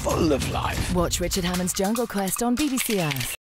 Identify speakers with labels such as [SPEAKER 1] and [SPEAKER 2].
[SPEAKER 1] full of life.
[SPEAKER 2] Watch Richard Hammond's Jungle Quest on BBC Earth.